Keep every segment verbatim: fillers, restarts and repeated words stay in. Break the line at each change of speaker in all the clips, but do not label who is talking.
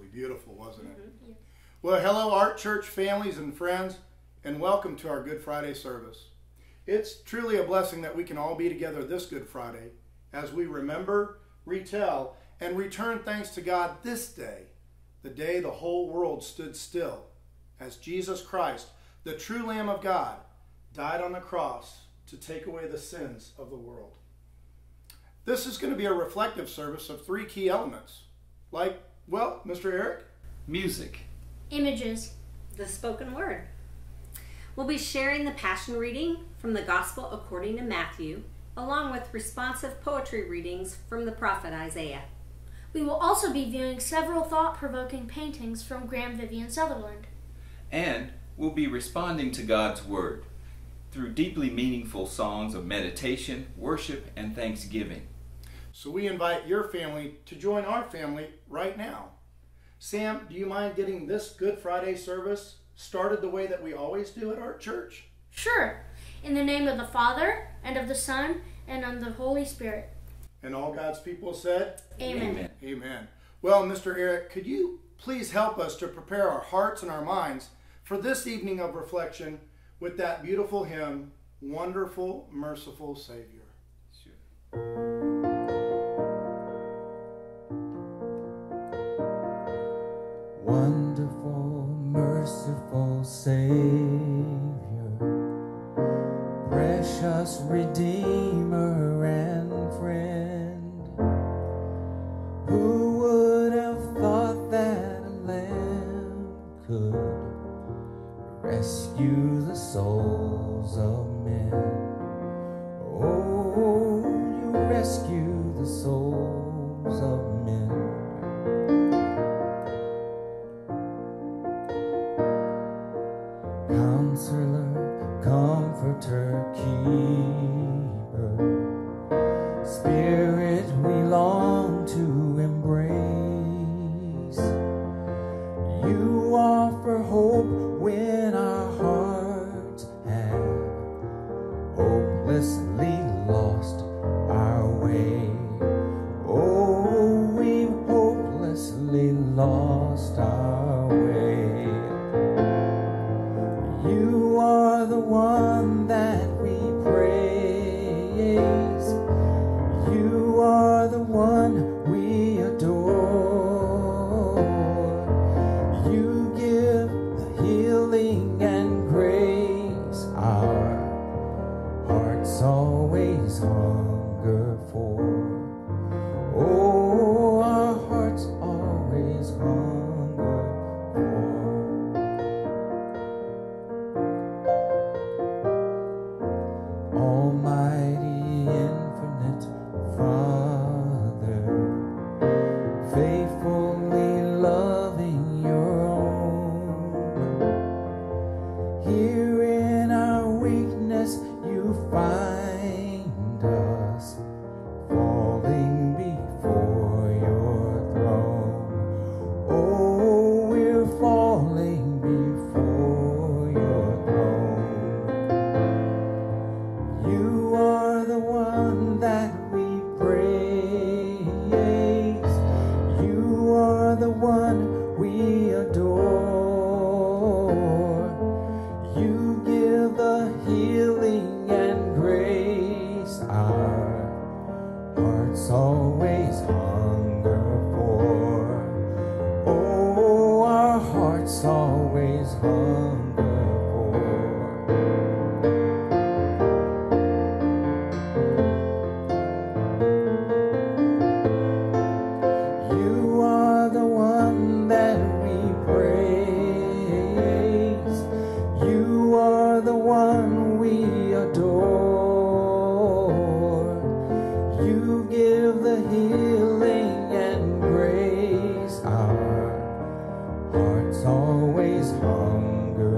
beautiful, wasn't it?
Mm-hmm. Yeah.
Well, hello, Art Church families and friends, and welcome to our Good Friday service. It's truly a blessing that we can all be together this Good Friday as we remember, retell, and return thanks to God this day, the day the whole world stood still, as Jesus Christ, the true Lamb of God, died on the cross to take away the sins of the world. This is going to be a reflective service of three key elements, like, well, Mister Eric?
Music.
Images.
The spoken word. We'll be sharing the Passion reading from the Gospel according to Matthew, along with responsive poetry readings from the prophet Isaiah.
We will also be viewing several thought-provoking paintings from Graham Vivian Sutherland.
And we'll be responding to God's Word through deeply meaningful songs of meditation, worship, and thanksgiving.
So we invite your family to join our family right now. Sam, do you mind getting this Good Friday service started the way that we always do at our church?
Sure. In the name of the Father, and of the Son, and of the Holy Spirit.
And all God's people said?
Amen.
Amen.
Amen. Well, Mister Eric, could you please help us to prepare our hearts and our minds for this evening of reflection with that beautiful hymn, Wonderful, Merciful Savior?
Sure.
Wonderful, merciful Savior, precious Redeemer and friend, who would have thought that a lamb could rescue the souls of men? Oh, you rescue the souls of men. Counselor, Comforter, Keeper, Spirit we long to embrace. You offer hope when our hearts have hopelessly lost our way. Oh, we've hopelessly lost our way. You are the one that we praise. You are the one we adore. You give the healing and grace our hearts always hunger for. Oh, our hearts always hunger for. Almighty, infinite Father, faithfully loving your own. Here in our weakness you find us, falling before your throne. Oh, we're falling before your throne. You are the one that we praise. You are the one we adore. You give the healing and grace our hearts always hunger for. Oh, our hearts always hunger for. You are the one that we praise. You are the one we adore. You give the healing and grace our hearts always hunger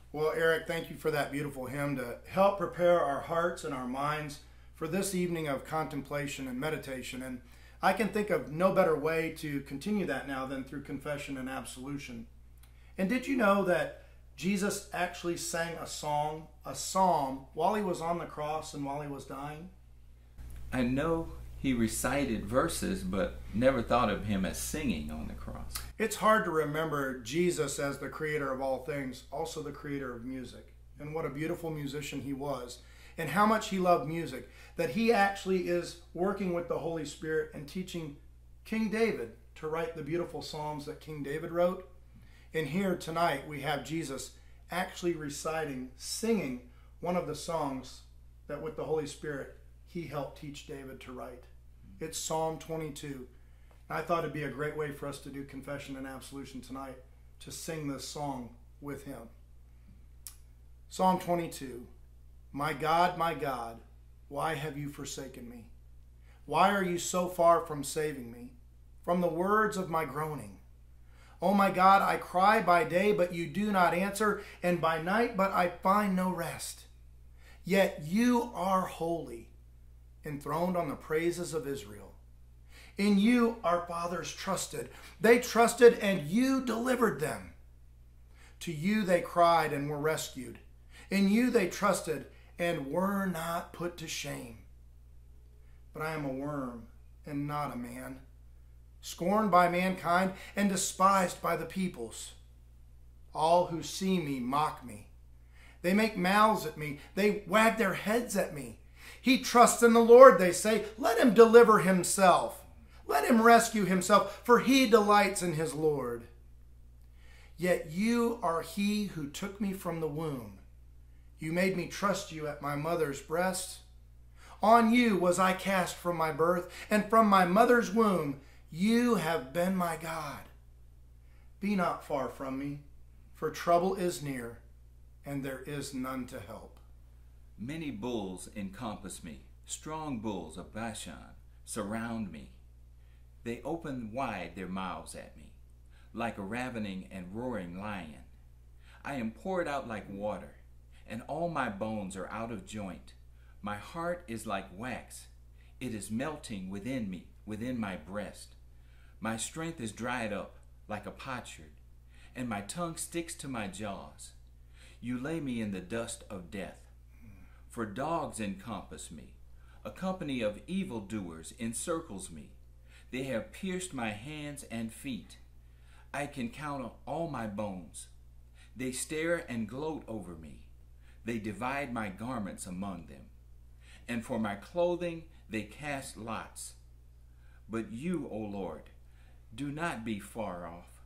Well, Eric, thank you for that beautiful hymn to help prepare our hearts and our minds for this evening of contemplation and meditation. And I can think of no better way to continue that now than through confession and absolution. And did you know that Jesus actually sang a song, a psalm, while he was on the cross and while he was dying?
I know he recited verses, but never thought of him as singing on the cross.
It's hard to remember Jesus as the creator of all things, also the creator of music. And what a beautiful musician he was, and how much he loved music, that he actually is working with the Holy Spirit and teaching King David to write the beautiful psalms that King David wrote. And here tonight we have Jesus actually reciting, singing one of the songs that with the Holy Spirit he helped teach David to write. It's Psalm twenty-two. I thought it'd be a great way for us to do confession and absolution tonight, to sing this song with him. Psalm twenty-two. My God, my God, why have you forsaken me? Why are you so far from saving me, from the words of my groaning? Oh my God, I cry by day, but you do not answer, and by night, but I find no rest. Yet you are holy, enthroned on the praises of Israel. In you our fathers trusted. They trusted, and you delivered them. To you they cried and were rescued. In you they trusted and were not put to shame. But I am a worm and not a man, scorned by mankind and despised by the peoples. All who see me mock me. They make mouths at me. They wag their heads at me. He trusts in the Lord, they say. Let him deliver himself. Let him rescue himself, for he delights in his Lord. Yet you are he who took me from the womb. You made me trust you at my mother's breast. On you was I cast from my birth, and from my mother's womb you have been my God. Be not far from me, for trouble is near, and there is none to help.
Many bulls encompass me, strong bulls of Bashan surround me. They open wide their mouths at me, like a ravening and roaring lion. I am poured out like water, and all my bones are out of joint. My heart is like wax. It is melting within me, within my breast. My strength is dried up like a potsherd, and my tongue sticks to my jaws. You lay me in the dust of death. For dogs encompass me. A company of evildoers encircles me. They have pierced my hands and feet. I can count all my bones. They stare and gloat over me. They divide my garments among them. And for my clothing they cast lots. But you, O Lord, do not be far off.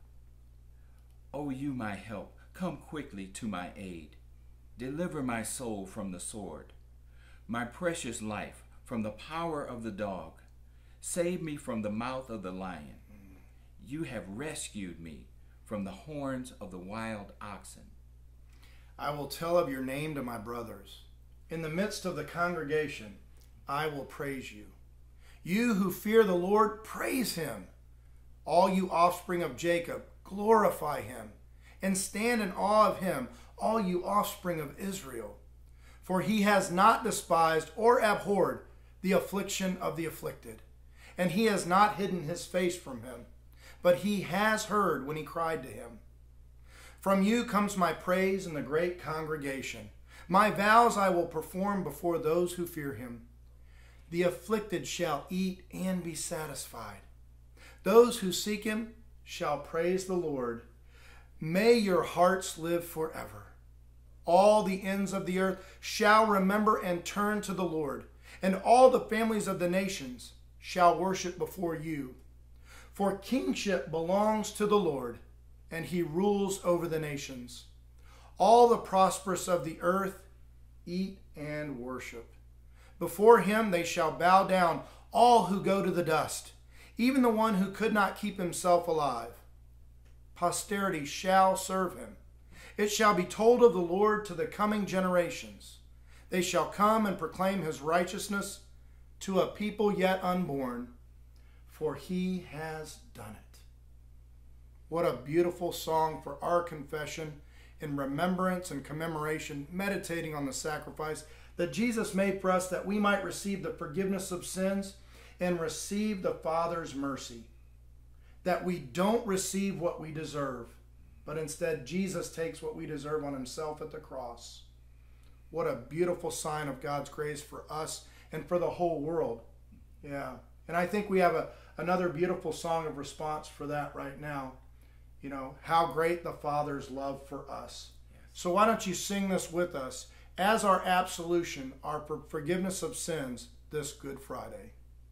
O you, my help, come quickly to my aid. Deliver my soul from the sword, my precious life from the power of the dog. Save me from the mouth of the lion. You have rescued me from the horns of the wild oxen.
I will tell of your name to my brothers. In the midst of the congregation, I will praise you. You who fear the Lord, praise him. All you offspring of Jacob, glorify him, and stand in awe of him, all you offspring of Israel. For he has not despised or abhorred the affliction of the afflicted, and he has not hidden his face from him, but he has heard when he cried to him. From you comes my praise in the great congregation. My vows I will perform before those who fear him. The afflicted shall eat and be satisfied. Those who seek him shall praise the Lord. May your hearts live forever. All the ends of the earth shall remember and turn to the Lord, and all the families of the nations shall worship before you. For kingship belongs to the Lord, and he rules over the nations. All the prosperous of the earth eat and worship. Before him they shall bow down, all who go to the dust, even the one who could not keep himself alive. Posterity shall serve him. It shall be told of the Lord to the coming generations. They shall come and proclaim his righteousness to a people yet unborn, for he has done it. What a beautiful song for our confession in remembrance and commemoration, meditating on the sacrifice that Jesus made for us that we might receive the forgiveness of sins and receive the Father's mercy. That we don't receive what we deserve, but instead Jesus takes what we deserve on himself at the cross. What a beautiful sign of God's grace for us and for the whole world. Yeah. And I think we have a, another beautiful song of response for that right now. You know, how great the Father's love for us. Yes. So why don't you sing this with us as our absolution, our forgiveness of sins this Good Friday.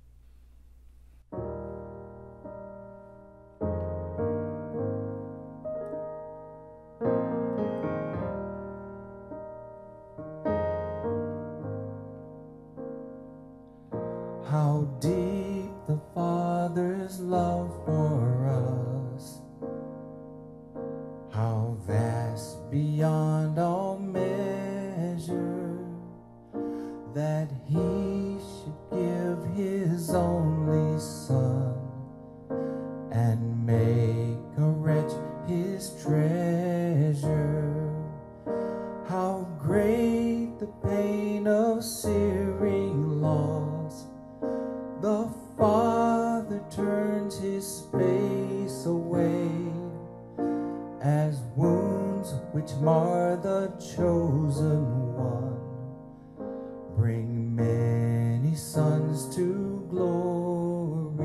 How deep the Father's love for us, how vast beyond all measure, that he should give his only Son and make a wretch his treasure. How great the pain of searing loss, the Father turns his face away, as wounds which mar the chosen one bring many sons to glory.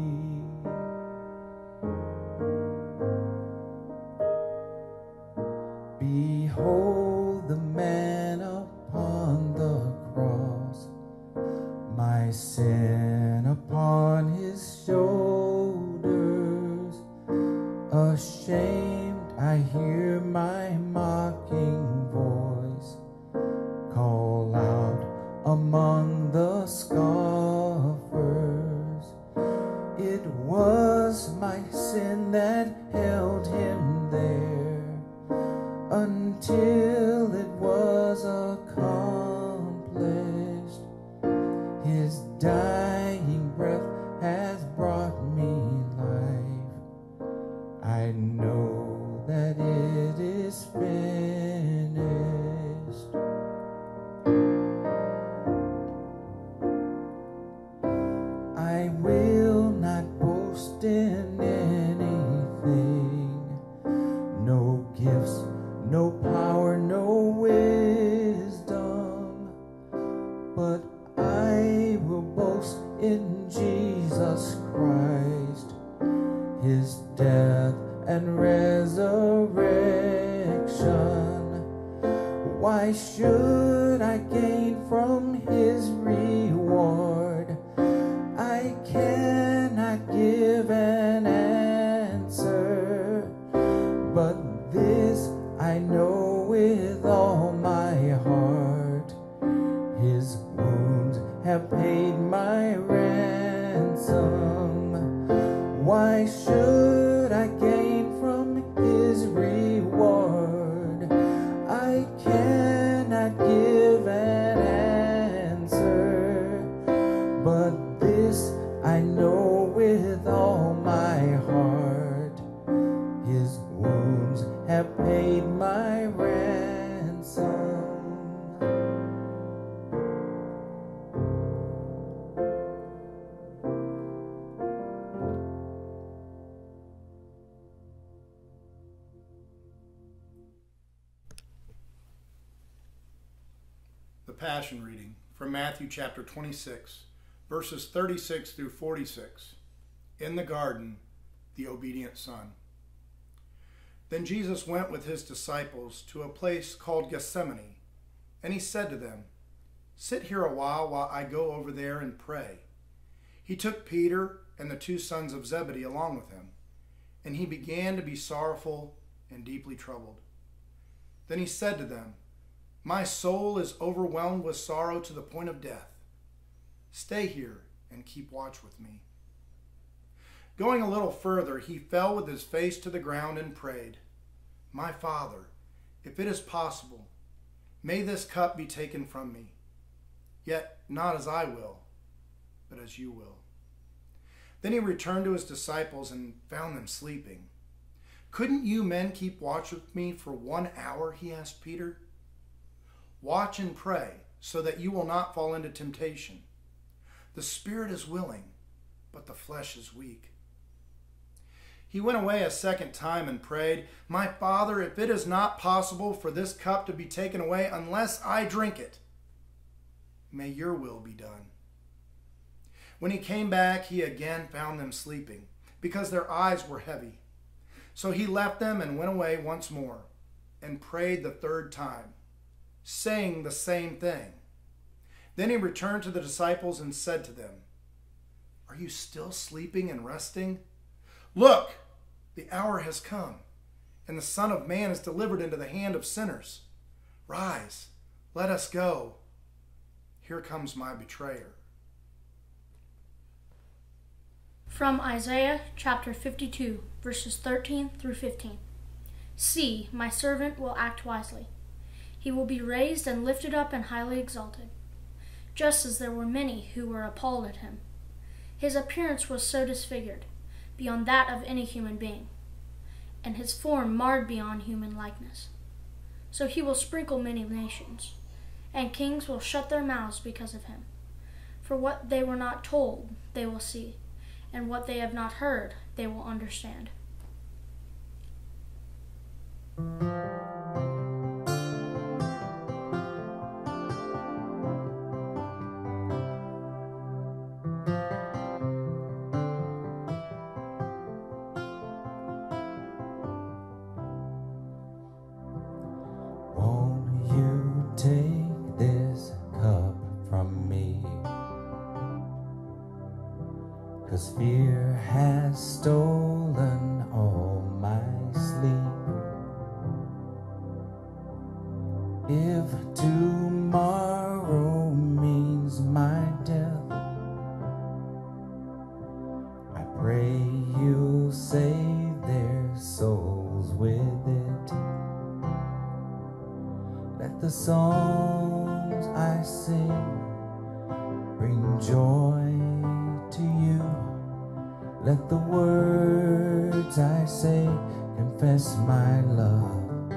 Behold the man upon the cross, my sin upon his shoulders. Ashamed, I hear my mocking voice call out among the scoffers. It was my sin that held him there until it was accomplished. His dying breath has brought me life. I know that it is finished. I will not boast in anything, no gifts, no power, no wisdom, but I will boast in Jesus Christ, his death and resurrection. Why should I gain from his reward? I cannot give an answer, but this I know with all my heart: his wounds have paid my ransom. Why should I gain from his reward? I cannot give an answer, but this I know with all my heart: his wounds have paid my ransom.
The Passion reading from Matthew chapter twenty-six, verses thirty-six through forty-six. In the garden, the obedient son. Then Jesus went with his disciples to a place called Gethsemane, and he said to them, "Sit here a while while I go over there and pray." He took Peter and the two sons of Zebedee along with him, and he began to be sorrowful and deeply troubled. Then he said to them, "My soul is overwhelmed with sorrow to the point of death. Stay here and keep watch with me." Going a little further, he fell with his face to the ground and prayed, "My Father, if it is possible, may this cup be taken from me. Yet not as I will, but as you will." Then he returned to his disciples and found them sleeping. Couldn't you men keep watch with me for one hour, he asked Peter. Watch and pray so that you will not fall into temptation. The spirit is willing, but the flesh is weak. He went away a second time and prayed, My Father, if it is not possible for this cup to be taken away unless I drink it, may your will be done. When he came back, he again found them sleeping, because their eyes were heavy. So he left them and went away once more, and prayed the third time, saying the same thing. Then he returned to the disciples and said to them, Are you still sleeping and resting? Look, the hour has come, and the Son of Man is delivered into the hand of sinners. Rise, let us go. Here comes my betrayer.
From Isaiah chapter fifty-two, verses thirteen through fifteen. See, my servant will act wisely. He will be raised and lifted up and highly exalted, just as there were many who were appalled at him. His appearance was so disfigured, beyond that of any human being, and his form marred beyond human likeness. So he will sprinkle many nations, and kings will shut their mouths because of him. For what they were not told, they will see, and what they have not heard, they will understand.
Won't you take this cup from me? 'Cause fear has stolen all my sleep. If tomorrow means my death, I pray you'll save their souls with it. Let the songs I sing bring joy to you. Let the words I say confess my love.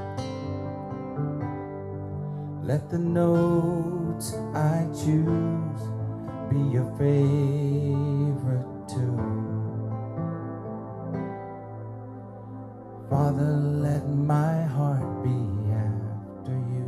Let the notes I choose be your favorite tune. Father, let my heart be after you.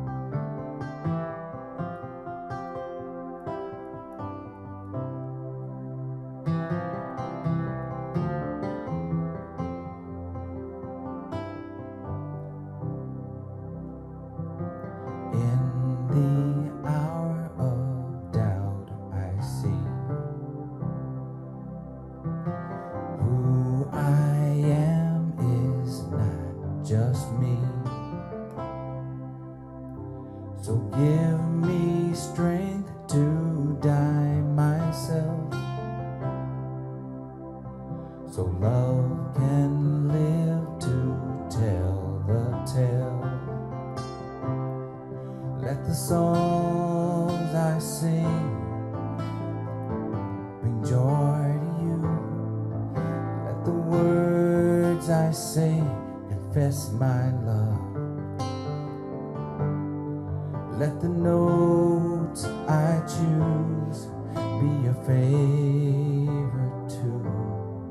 In the hour of doubt I see who I am is not just me. So give me strength to die myself, so love can live to tell the tale. Let the songs I sing bring joy to you. Let the words I say confess my love. Let the notes I choose be your favorite tune.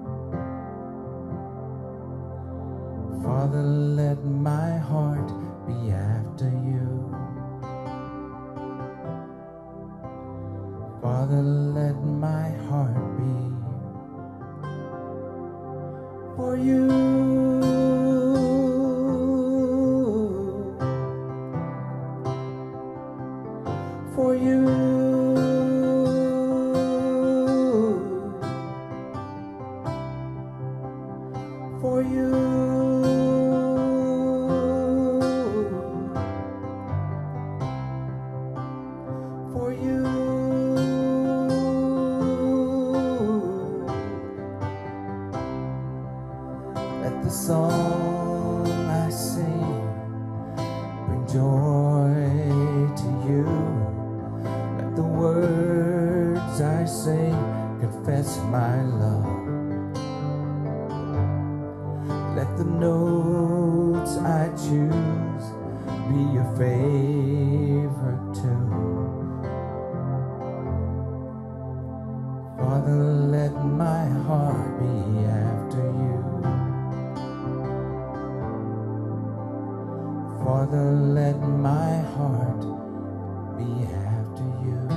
Father, let my heart be after you. Father, let my heart be for you. For you. For you. For you. Let the song I sing bring joy to you. Let the words I say confess my love. Let the notes I choose be your favorite tune. Father, let my heart be after you. Father, let my heart be after you.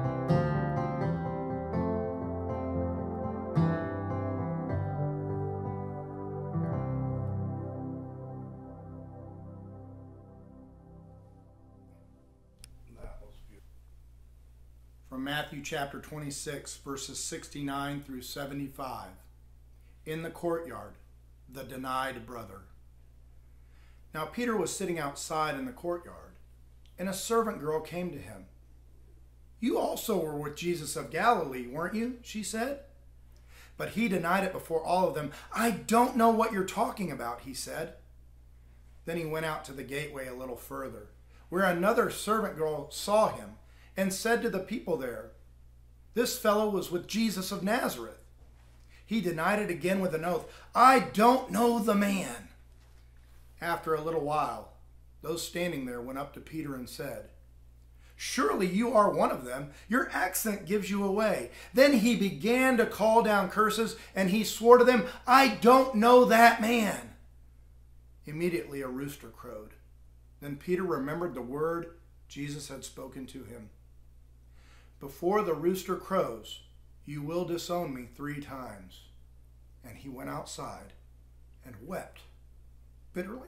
That was beautiful. From Matthew chapter twenty-six, verses sixty-nine through seventy-five. In the courtyard, the denied brother. Now Peter was sitting outside in the courtyard, and a servant girl came to him. "You also were with Jesus of Galilee, weren't you?" she said. But he denied it before all of them. "I don't know what you're talking about," he said. Then he went out to the gateway a little further, where another servant girl saw him and said to the people there, "This fellow was with Jesus of Nazareth." He denied it again with an oath. "I don't know the man." After a little while, those standing there went up to Peter and said, "Surely you are one of them. Your accent gives you away." Then he began to call down curses, and he swore to them, "I don't know that man." Immediately a rooster crowed. Then Peter remembered the word Jesus had spoken to him. "Before the rooster crows, you will disown me three times." And he went outside and wept bitterly.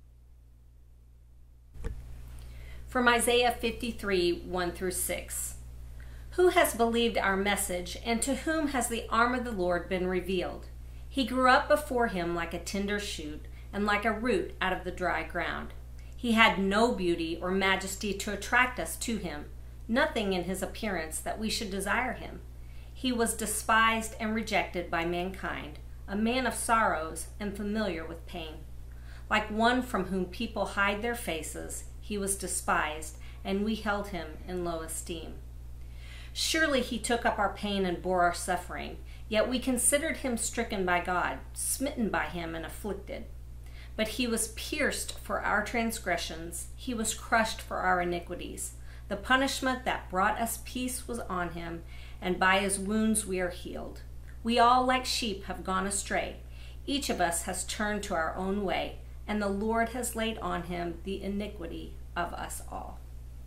From Isaiah fifty-three, one through six. Who has believed our message, and to whom has the arm of the Lord been revealed? He grew up before him like a tender shoot, and like a root out of the dry ground. He had no beauty or majesty to attract us to him, nothing in his appearance that we should desire him. He was despised and rejected by mankind, a man of sorrows and familiar with pain. Like one from whom people hide their faces, he was despised, and we held him in low esteem. Surely he took up our pain and bore our suffering, yet we considered him stricken by God, smitten by him and afflicted. But he was pierced for our transgressions, he was crushed for our iniquities. The punishment that brought us peace was on him, and by his wounds we are healed. We all like sheep have gone astray. Each of us has turned to our own way, and the Lord has laid on him the iniquity of us all.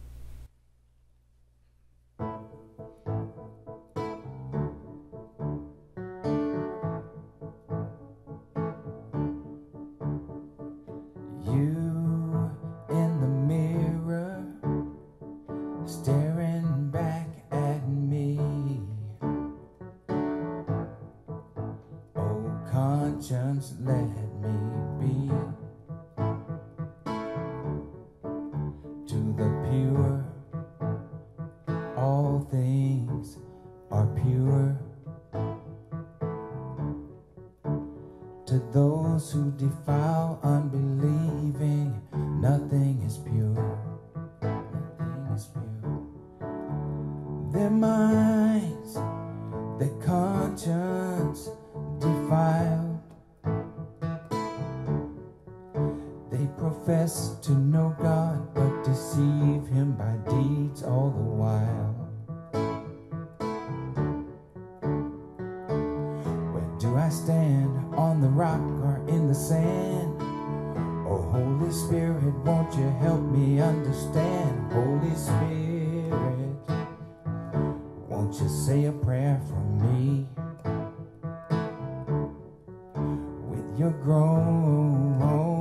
You in the mirror, staring back at me. Oh, conscience, let me be. To the pure, all things are pure. To those who defile unbelieving, nothing is pure. Nothing is pure. Their minds, their conscience defiled. They profess to know God, but deceive him by deeds all the while. Where do I stand? On the rock or in the sand? Oh, Holy Spirit, won't you help me understand? Holy Spirit, won't you say a prayer for me? With your groanings,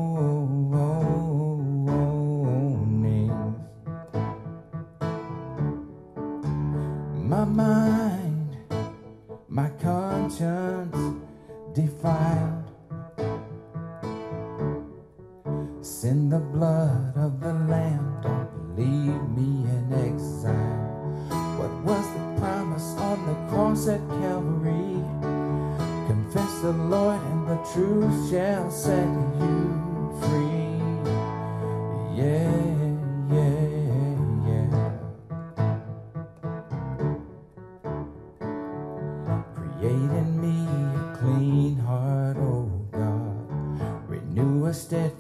my mind, my conscience defiled. Send the blood of the Lamb, don't leave me in exile. What was the promise on the cross at Calvary? Confess the Lord and the truth shall set you free. Yeah, yeah, yeah. Create in me a clean heart, oh God.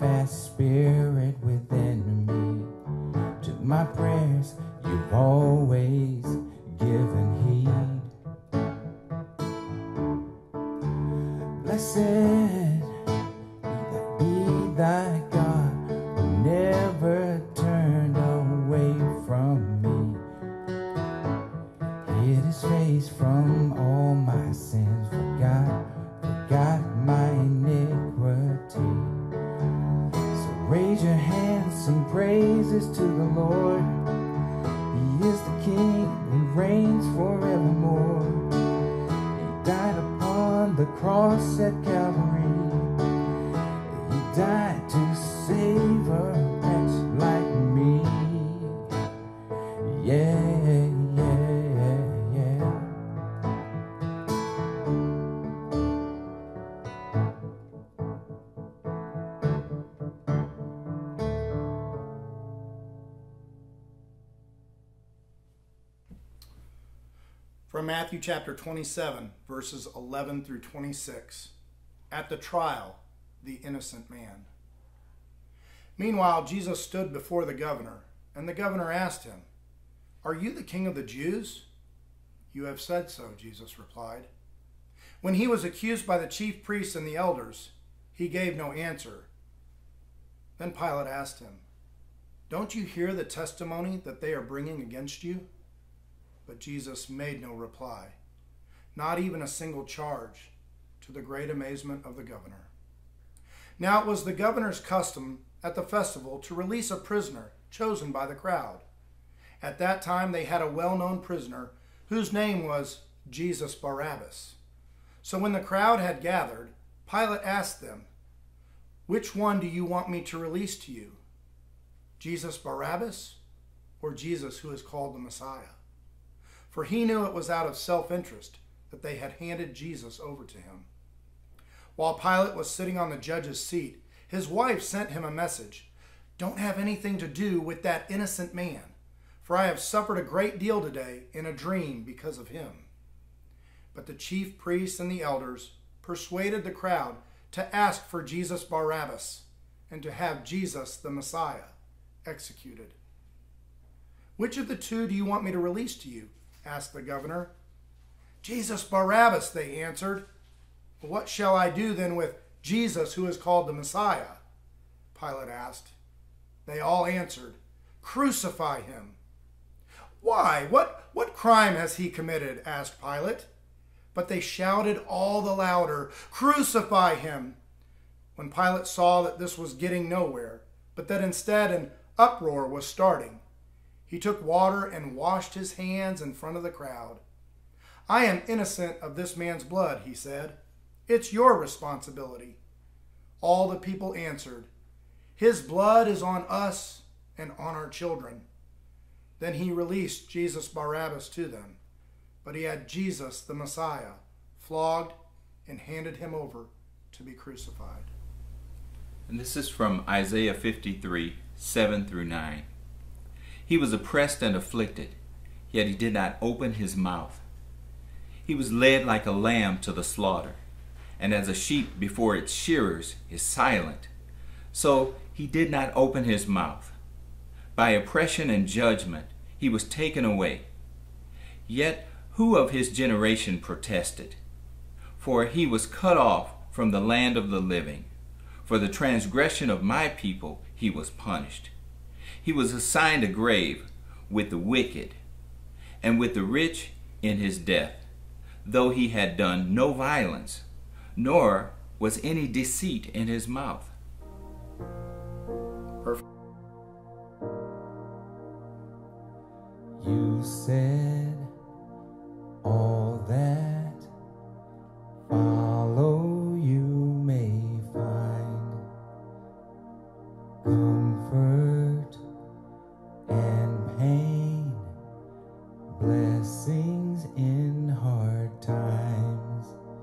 steadfast spirit within me. To my prayers you've always given heed. Blessed be thy God, who never turned away from me. Hid his face from all my sins, forgot, forgot my iniquity. So raise your hands, sing praises to the Lord. He is the King who reigns forevermore. He died upon the cross at Calvary. He died to save a wretch like me. Yeah, yeah, yeah.
From Matthew chapter twenty-seven, verses eleven through twenty-six. At the trial, the innocent man. Meanwhile, Jesus stood before the governor, and the governor asked him, "Are you the king of the Jews?" "You have said so," Jesus replied. When he was accused by the chief priests and the elders, he gave no answer. Then Pilate asked him, "Don't you hear the testimony that they are bringing against you?" But Jesus made no reply, not even a single charge, to the great amazement of the governor. Now it was the governor's custom at the festival to release a prisoner chosen by the crowd. At that time they had a well-known prisoner whose name was Jesus Barabbas. So when the crowd had gathered, Pilate asked them, "Which one do you want me to release to you? Jesus Barabbas or Jesus who is called the Messiah?" For he knew it was out of self-interest that they had handed Jesus over to him. While Pilate was sitting on the judge's seat, his wife sent him a message, "Don't have anything to do with that innocent man, for I have suffered a great deal today in a dream because of him." But the chief priests and the elders persuaded the crowd to ask for Jesus Barabbas and to have Jesus the Messiah executed. "Which of the two do you want me to release to you?" asked the governor. "Jesus Barabbas," they answered. "What shall I do then with Jesus who is called the Messiah?" Pilate asked. They all answered, "Crucify him." "Why? What, what crime has he committed?" asked Pilate. But they shouted all the louder, "Crucify him!" When Pilate saw that this was getting nowhere, but that instead an uproar was starting, he took water and washed his hands in front of the crowd. "I am innocent of this man's blood," he said. "It's your responsibility." All the people answered, "His blood is on us and on our children." Then he released Jesus Barabbas to them, but he had Jesus the Messiah flogged and handed him over to be crucified.
And this is from Isaiah fifty-three, seven through nine. He was oppressed and afflicted, yet he did not open his mouth. He was led like a lamb to the slaughter, and as a sheep before its shearers is silent, so he did not open his mouth. By oppression and judgment he was taken away. Yet who of his generation protested? For he was cut off from the land of the living. For the transgression of my people he was punished. He was assigned a grave with the wicked, and with the rich in his death, though he had done no violence, nor was any deceit in his mouth.
Perfect.
You said all that follow you may find comfort and pain, blessings in hard times.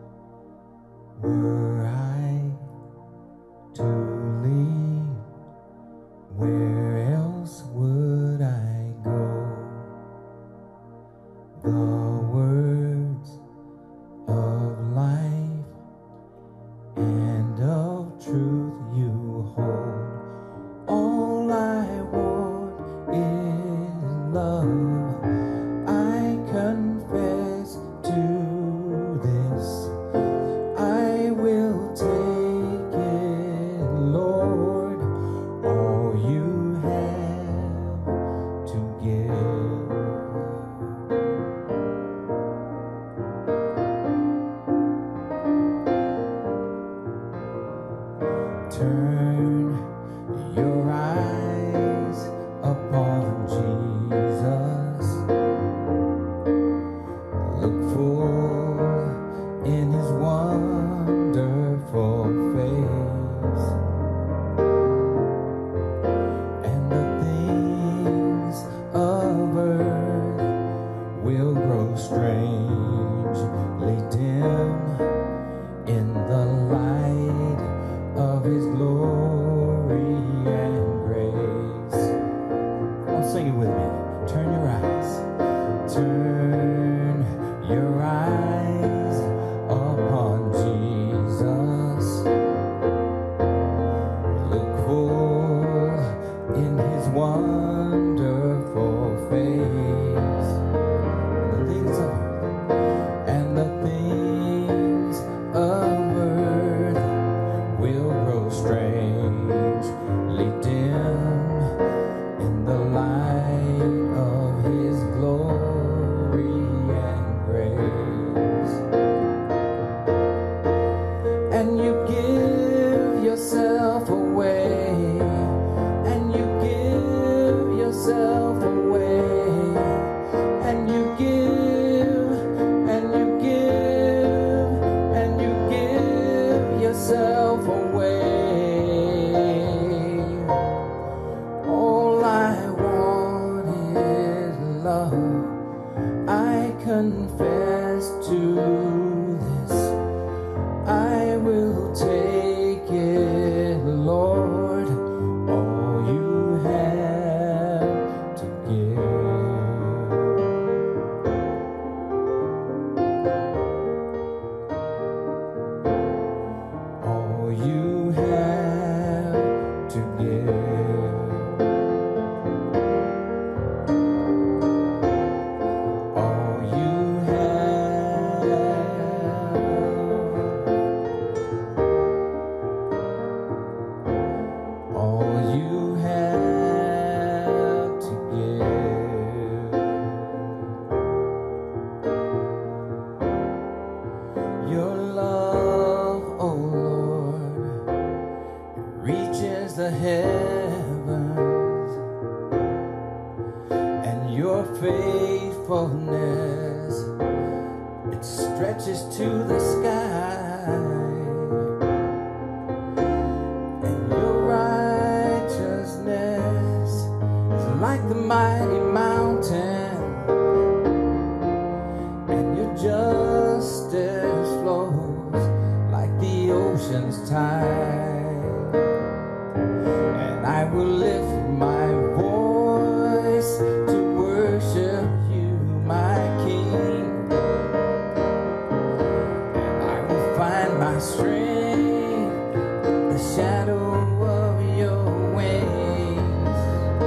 Were I to leave, where else would I go? The words of life and of truth you hold. heavens, and your faithfulness, it stretches to the sky, and your righteousness is like the mighty mountain, and your justice flows like the ocean's tide. And I will lift my voice to worship you, my King. And I will find my strength in the shadow of your wings.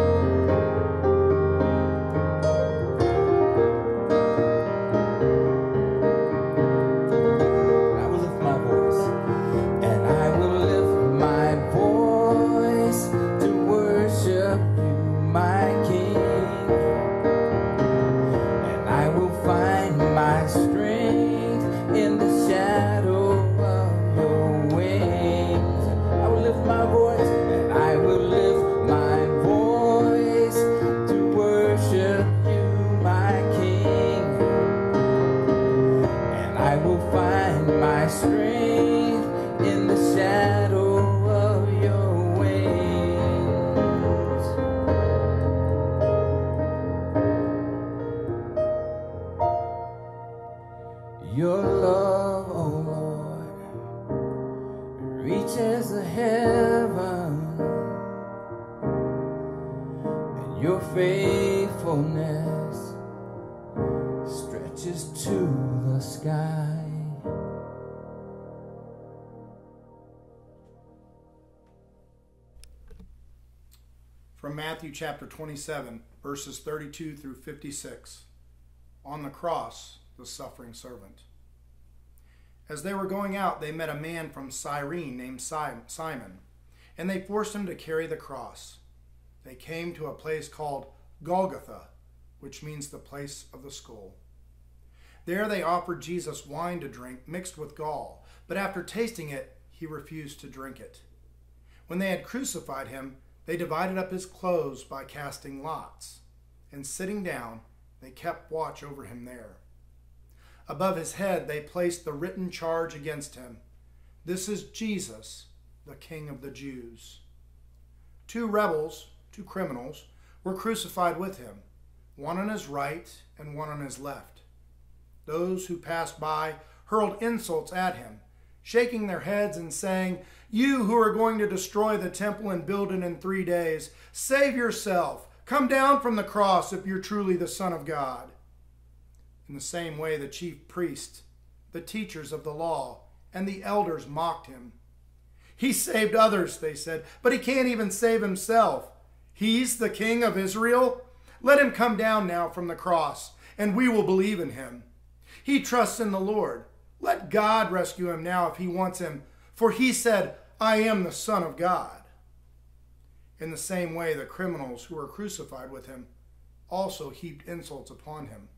I will lift my voice, and I will lift my voice to worship you, my King. And I will find my strength in the shadow of your wings. I will lift my voice, and I will lift my voice to worship you, my King. And I will find my strength in the shadow of your wings. Your love, oh Lord, reaches the heaven, and your faithfulness stretches to the sky.
From Matthew chapter twenty-seven, verses thirty-two through fifty-six. On the cross, the suffering servant. As they were going out, they met a man from Cyrene named Simon, and they forced him to carry the cross. They came to a place called Golgotha, which means the place of the skull. There they offered Jesus wine to drink mixed with gall, but after tasting it, he refused to drink it. When they had crucified him, they divided up his clothes by casting lots, and sitting down, they kept watch over him there. Above his head they placed the written charge against him: "This is Jesus, the King of the Jews." Two rebels, two criminals, were crucified with him, one on his right and one on his left. Those who passed by hurled insults at him, shaking their heads and saying, "You who are going to destroy the temple and build it in three days, save yourself. Come down from the cross if you're truly the Son of God." In the same way, the chief priests, the teachers of the law, and the elders mocked him. "He saved others," they said, "but he can't even save himself. He's the King of Israel? Let him come down now from the cross, and we will believe in him. He trusts in the Lord. Let God rescue him now if he wants him, for he said, 'I am the Son of God.'" In the same way, the criminals who were crucified with him also heaped insults upon him.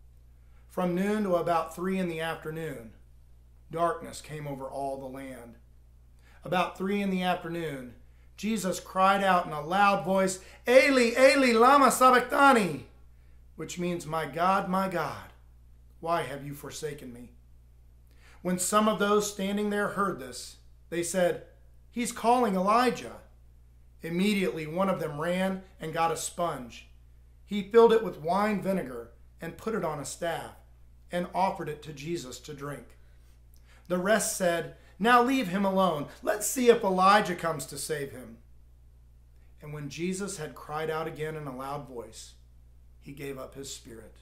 From noon to about three in the afternoon, darkness came over all the land. About three in the afternoon, Jesus cried out in a loud voice, "Eli, Eli, lama sabachthani," which means, "My God, my God, why have you forsaken me?" When some of those standing there heard this, they said, "He's calling Elijah." Immediately one of them ran and got a sponge. He filled it with wine vinegar and put it on a staff and offered it to Jesus to drink. The rest said, "Now leave him alone. Let's see if Elijah comes to save him." And when Jesus had cried out again in a loud voice, he gave up his spirit.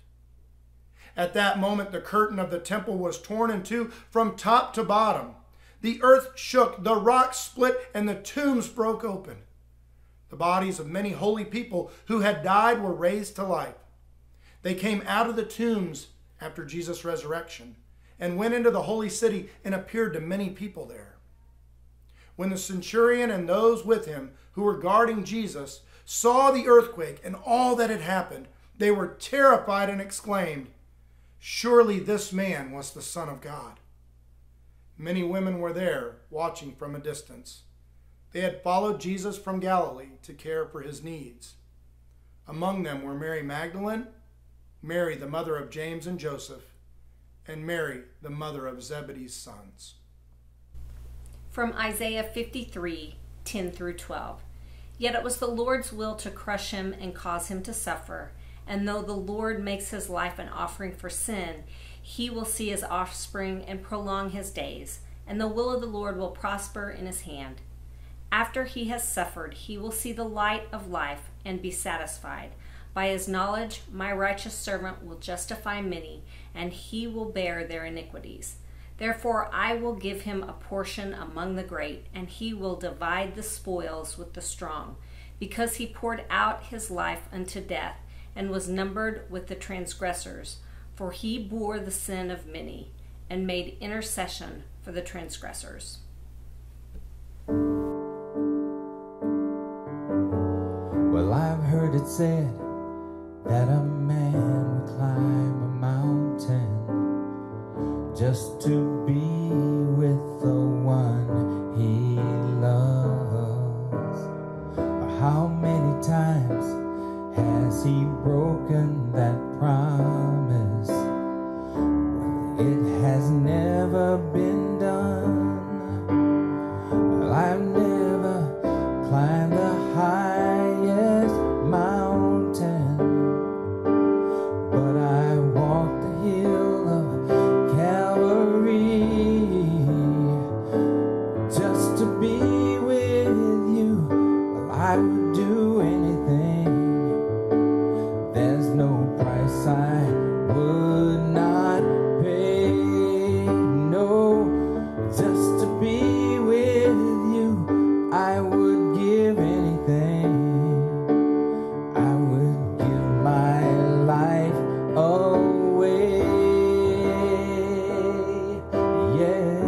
At that moment, the curtain of the temple was torn in two from top to bottom. The earth shook, the rocks split, and the tombs broke open. The bodies of many holy people who had died were raised to life. They came out of the tombs after Jesus' resurrection and went into the holy city and appeared to many people there. When the centurion and those with him who were guarding Jesus saw the earthquake and all that had happened, they were terrified and exclaimed, "Surely this man was the Son of God." Many women were there watching from a distance. They had followed Jesus from Galilee to care for his needs. Among them were Mary Magdalene, Mary the mother of James and Joseph, and Mary the mother of Zebedee's sons.
From Isaiah fifty-three, ten through twelve. Yet it was the Lord's will to crush him and cause him to suffer. And though the Lord makes his life an offering for sin, he will see his offspring and prolong his days, and the will of the Lord will prosper in his hand. After he has suffered, he will see the light of life and be satisfied. By his knowledge, my righteous servant will justify many, and he will bear their iniquities. Therefore I will give him a portion among the great, and he will divide the spoils with the strong, because he poured out his life unto death, and was numbered with the transgressors. For he bore the sin of many, and made intercession for the transgressors.
Well, I've heard it said that a man would climb a mountain just to be with the one he loves. How many times has he broken that promise? Well, it has never been done. Well, I've never climbed the highest mountain, but I walked the hill of Calvary just to be with you. Well, I would do anything. There's no price I would not pay. No, just to be with you, I would give anything. I would give my life away. Yeah.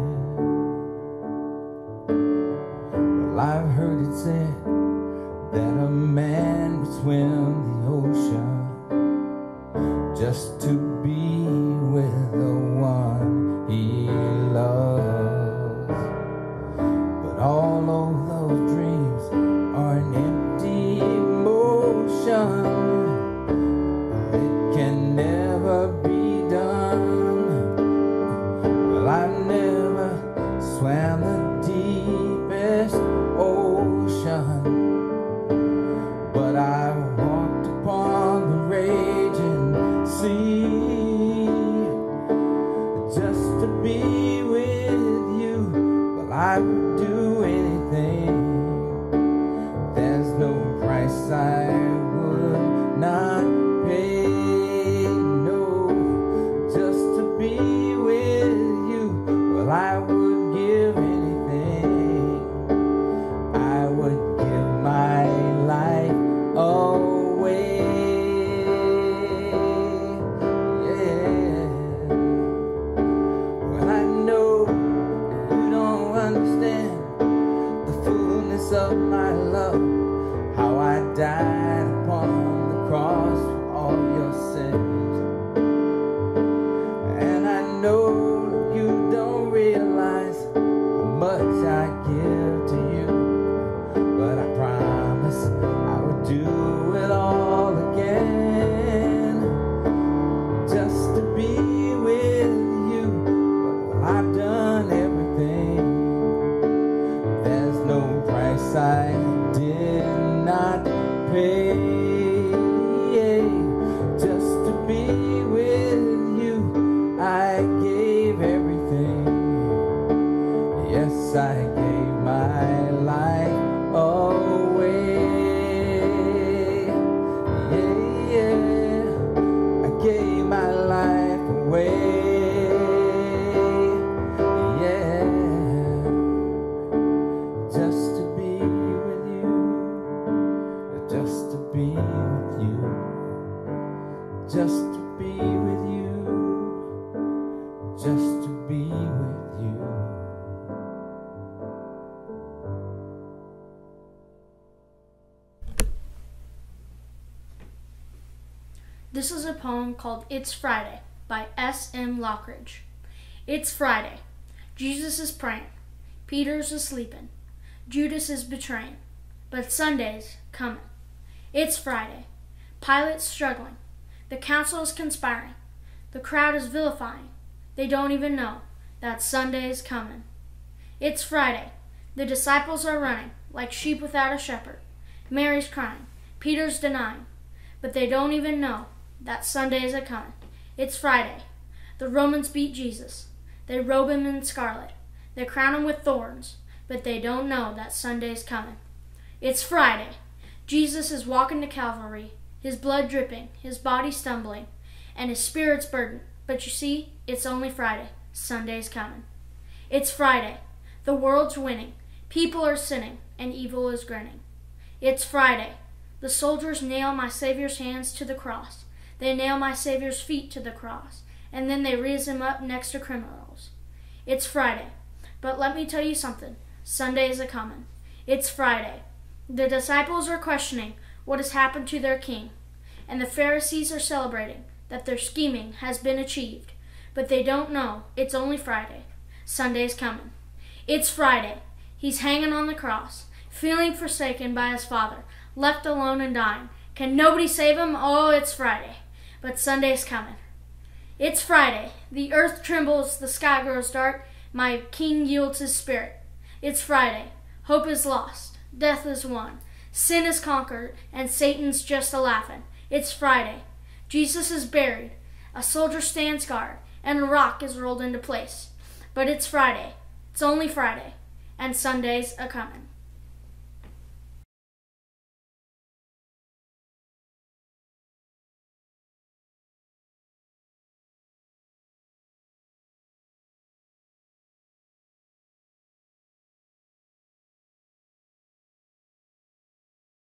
Well, I've heard it said that a man would swim the ocean just to be with the one he loves. But all of those dreams are an empty motion. It can never be done. Well, I've never swam the deepest ocean, but I walked upon the raging sea just to be with you. Well, I would do anything. There's no price I would not pay. No, just to be with you. Well, I would give anything. I would give my life away. Yeah. Well, I know you don't understand the fullness of my love, how I died upon the cross for all your sins. And I know you don't realize how much I give to you, but I promise I would do it all again just to be with you. Well, I've done everything. There's no price I did not pay just to be with you. I gave everything. Yes, I gave my life away. Yeah, yeah, I gave my life away. Yeah, just to be with you, just to be with you, just to be with you, just to be with you.
This is a poem called It's Friday by S M Lockridge. It's Friday. Jesus is praying. Peter's a sleeping. Judas is betraying, but Sunday's coming. It's Friday. Pilate's struggling. The council is conspiring. The crowd is vilifying. They don't even know that Sunday is coming. It's Friday. The disciples are running like sheep without a shepherd. Mary's crying. Peter's denying. But they don't even know that Sunday is a-coming. It's Friday. The Romans beat Jesus. They robe him in scarlet. They crown him with thorns. But they don't know that Sunday's coming. It's Friday. Jesus is walking to Calvary, his blood dripping, his body stumbling, and his spirit's burdened. But you see, it's only Friday. Sunday's coming. It's Friday. The world's winning. People are sinning, and evil is grinning. It's Friday. The soldiers nail my Savior's hands to the cross. They nail my Savior's feet to the cross, and then they raise him up next to criminals. It's Friday. But let me tell you something. Sunday's a-coming. It's Friday. The disciples are questioning what has happened to their king, and the Pharisees are celebrating that their scheming has been achieved. But they don't know it's only Friday. Sunday's coming. It's Friday. He's hanging on the cross, feeling forsaken by his Father, left alone and dying. Can nobody save him? Oh, it's Friday. But Sunday's coming. It's Friday. The earth trembles, the sky grows dark. My King yields his spirit. It's Friday. Hope is lost. Death is won. Sin is conquered, and Satan's just a-laughing. It's Friday. Jesus is buried. A soldier stands guard, and a rock is rolled into place. But it's Friday. It's only Friday. And Sunday's a-coming.